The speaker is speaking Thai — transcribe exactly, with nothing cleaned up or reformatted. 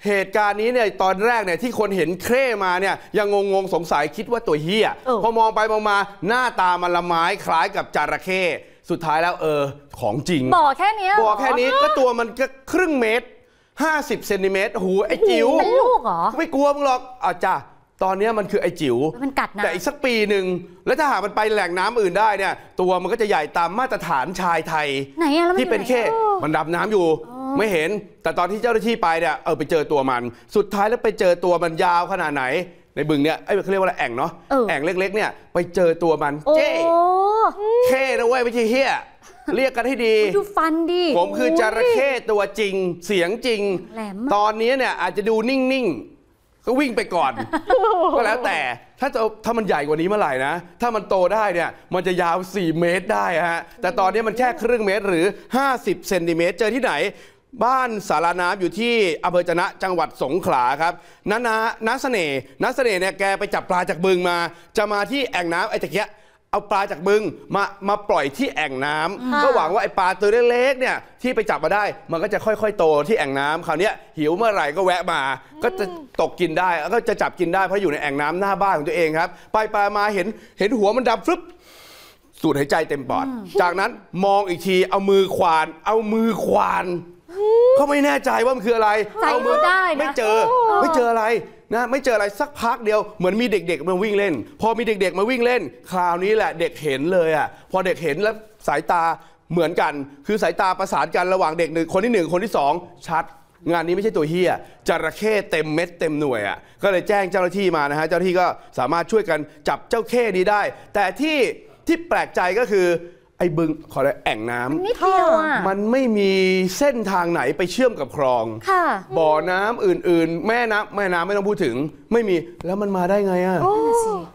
เหตุการณ์นี้เนี่ยตอนแรกเนี่ยที่คนเห็นเคร่มาเนี่ยยังงงๆสงสัยคิดว่าตัวเฮียพอมองไปมองมาหน้าตามันละไม้คล้ายกับจระเข้สุดท้ายแล้วเออของจริงบ่อแค่นี้บ่อแค่นี้ก็ตัวมันก็ครึ่งเมตรห้าสิบเซนติเมตรหูไอ้จิ๋วเป็นลูกเหรอไม่กลัวมึงหรอกอ่ะจ้ะตอนนี้มันคือไอ้จิ๋วมันกัดนะแต่อีกสักปีหนึ่งแล้วถ้าหากมันไปแหล่งน้ำอื่นได้เนี่ยตัวมันก็จะใหญ่ตามมาตรฐานชายไทยไหนอะแล้วมันที่เป็นแค่มันดำน้ำอยู่ไม่เห็นแต่ตอนที่เจ้าหน้าที่ไปเนี่ยเออไปเจอตัวมันสุดท้ายแล้วไปเจอตัวมันยาวขนาดไหนในบึงเนี่ยไอ้เขาเรียกว่าแอ่งเนาะแอ่งเล็กๆเนี่ยไปเจอตัวมันเจ๊แค่นะเว้ยไม่ใช่เฮียเรียกกันให้ดีดูฟันดิผมคือจระเข้ตัวจริงเสียงจริงตอนนี้เนี่ยอาจจะดูนิ่งๆก็วิ่งไปก่อนก็แล้วแต่ถ้าจะถ้ามันใหญ่กว่านี้เมื่อไหร่นะถ้ามันโตได้เนี่ยมันจะยาวสี่เมตรได้ฮะแต่ตอนนี้มันแค่ครึ่งเมตรหรือห้าสิบเซนติเมตรเจอที่ไหนบ้านสารน้ำอยู่ที่อำเภอจะนะจังหวัดสงขลาครับน้าน้าน้าเสน่ห์น้าเสน่ห์เนี่ยแกไปจับปลาจากบึงมาจะมาที่แอ่งน้ำไอ้ตะเกียเอาปลาจากบึงมามาปล่อยที่แอ่งน้ำก็หวังว่าไอ้ปลาตัวเล็กๆเนี่ยที่ไปจับมาได้มันก็จะค่อยๆโตที่แอ่งน้ำคราวนี้หิวเมื่อไหร่ก็แวะมาก็จะตกกินได้แล้วก็จะจับกินได้เพราะอยู่ในแอ่งน้ำหน้าบ้านของตัวเองครับไปปลามาเห็นเห็นหัวมันดำฟึบสูดหายใจเต็มปอดจากนั้นมองอีกทีเอามือควานเอามือควานเขาไม่แน่ใจว่ามันคืออะไรเอามือได้ไม่เจอไม่เจออะไรนะไม่เจออะไรสักพักเดียวเหมือนมีเด็กๆมาวิ่งเล่นพอมีเด็กๆมาวิ่งเล่นคราวนี้แหละเด็กเห็นเลยอ่ะพอเด็กเห็นแล้วสายตาเหมือนกันคือสายตาประสานกันระหว่างเด็กหนึ่งคนที่หนึ่งคนที่สองชัดงานนี้ไม่ใช่ตัวเฮียจระเข้เต็มเม็ดเต็มหน่วยอ่ะก็เลยแจ้งเจ้าหน้าที่มานะฮะเจ้าหน้าที่ก็สามารถช่วยกันจับเจ้าเข้นี้ได้แต่ที่ที่แปลกใจก็คือไอ้บึงขอได้แอ่งน้ำนิดเดียวอ่ะมันไม่มีเส้นทางไหนไปเชื่อมกับคลองบ่อน้ำอื่นๆแม่น้ำแม่น้ำไม่ต้องพูดถึงไม่มีแล้วมันมาได้ไงอ่ะ